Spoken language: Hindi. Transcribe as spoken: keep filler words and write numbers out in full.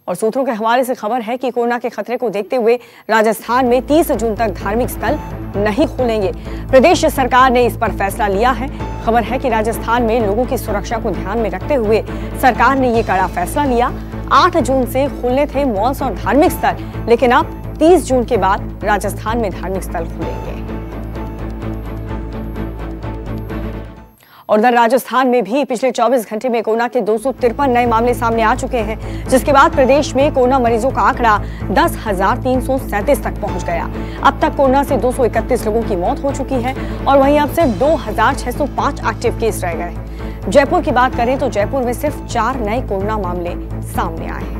और सूत्रों के हवाले से खबर है कि कोरोना के खतरे को देखते हुए राजस्थान में तीस जून तक धार्मिक स्थल नहीं खुलेंगे। प्रदेश सरकार ने इस पर फैसला लिया है। खबर है कि राजस्थान में लोगों की सुरक्षा को ध्यान में रखते हुए सरकार ने ये कड़ा फैसला लिया। आठ जून से खुलने थे मॉल्स और धार्मिक स्थल, लेकिन अब तीस जून के बाद राजस्थान में धार्मिक स्थल खुलेंगे। और उधर राजस्थान में भी पिछले चौबीस घंटे में कोरोना के दो सौ तिरपन नए मामले सामने आ चुके हैं, जिसके बाद प्रदेश में कोरोना मरीजों का आंकड़ा दस हजार तीन सौ सैंतीस तक पहुंच गया। अब तक कोरोना से दो सौ इकतीस लोगों की मौत हो चुकी है और वहीं अब सिर्फ दो हजार छह सौ पांच एक्टिव केस रह गए। जयपुर की बात करें तो जयपुर में सिर्फ चार नए कोरोना मामले सामने आए हैं।